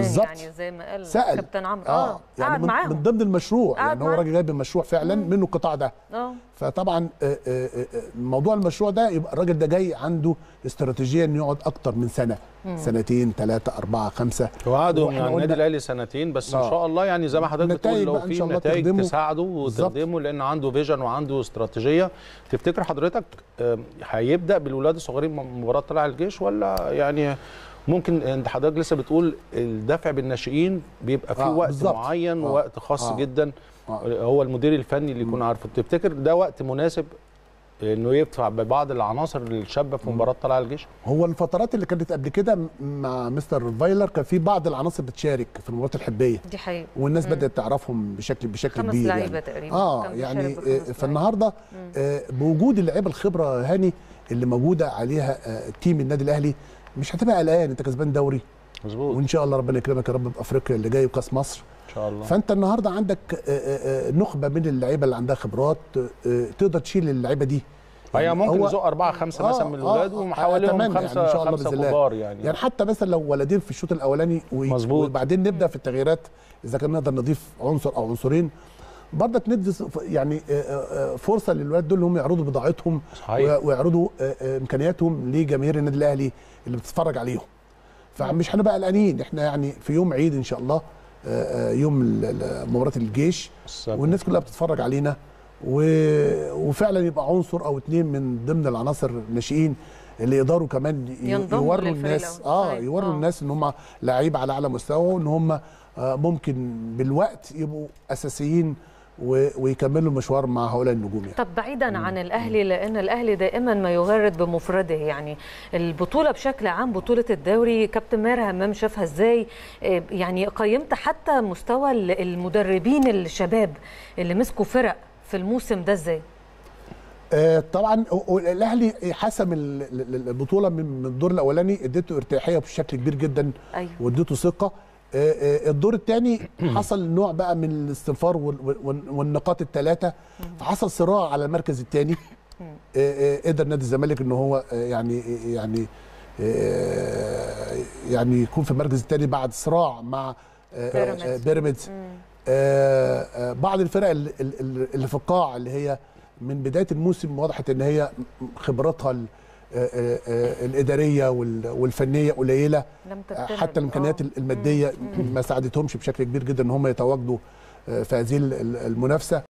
يعني زي ما قال كابتن عمرو. يعني قعد معاهم من ضمن المشروع، يعني هو راجل جايب المشروع فعلا منه القطاع ده. فطبعا موضوع المشروع ده يبقى الراجل ده جاي عنده استراتيجيه انه يقعد اكتر من سنه، سنتين، 3، 4، 5. هو قعدوا مع النادي الاهلي سنتين بس ان شاء الله، يعني زي ما حضرتك بتقول لو في نتائج تساعده وتخدمه، لان عنده فيجن وعنده استراتيجيه. تفتكر حضرتك هيبدا بالولاد الصغيرين مباراه طلائع الجيش، ولا يعني ممكن انت حضرتك لسه بتقول الدفع بالناشئين بيبقى فيه وقت معين ووقت خاص جدا، هو المدير الفني اللي يكون عارفه. تفتكر ده وقت مناسب انه يدفع ببعض العناصر الشابه في مباراه طلائع الجيش؟ هو الفترات اللي كانت قبل كده مع مستر فايلر كان في بعض العناصر بتشارك في المباريات الحبيه، دي حقيقه، والناس بدات تعرفهم بشكل كبير 5 لعيبه تقريبا. يعني فالنهارده بوجود اللعيبه الخبره هاني اللي موجوده عليها تيم النادي الاهلي، مش هتبقى قلقان. انت كسبان دوري مظبوط، وان شاء الله ربنا يكرمك يا رب بافريقيا اللي جاي وكاس مصر ان شاء الله. فانت النهارده عندك نخبه من اللعيبه اللي عندها خبرات تقدر تشيل اللعيبه دي. هي ممكن نزق 4 5 مثلا من الاولاد وحواليهم 5 كبار يعني حتى مثلا لو ولدين في الشوط الاولاني وبعدين نبدا في التغييرات اذا كان نقدر نضيف عنصر او عنصرين، برضك ندي يعني فرصه للولاد دول هم يعرضوا بضاعتهم ويعرضوا امكانياتهم لجماهير النادي الاهلي اللي بتتفرج عليهم. فمش هنبقى قلقانين، احنا يعني في يوم عيد ان شاء الله، يوم مباراه الجيش والناس كلها بتتفرج علينا، وفعلا يبقى عنصر او 2 من ضمن العناصر الناشئين اللي يقدروا كمان يوروا الناس يوروا الناس ان هم لعيبه على اعلى مستوى، وان هم ممكن بالوقت يبقوا اساسيين ويكملوا المشوار مع هؤلاء النجوم يعني. طب بعيدا عن الاهلي، لان الاهلي دائما ما يغرد بمفرده، يعني البطوله بشكل عام بطوله الدوري، كابتن ماهر همام شافها ازاي؟ يعني قيمت حتى مستوى المدربين الشباب اللي مسكوا فرق في الموسم ده ازاي؟ طبعا الاهلي حسم البطوله من الدور الاولاني، اديته ارتياحيه بشكل كبير جدا. أيوه. واديته ثقه. الدور الثاني حصل نوع بقى من الاستنفار والنقاط الثلاثه، فحصل صراع على المركز الثاني. قدر نادي الزمالك ان هو يعني يكون في المركز الثاني بعد صراع مع بيراميدز. بعض الفرق اللي في القاع اللي هي من بدايه الموسم وضحت ان هي خبراتها الاداريه والفنيه قليله، حتى الامكانيات الماديه ما ساعدتهمش بشكل كبير جدا ان هم يتواجدوا في هذه المنافسه.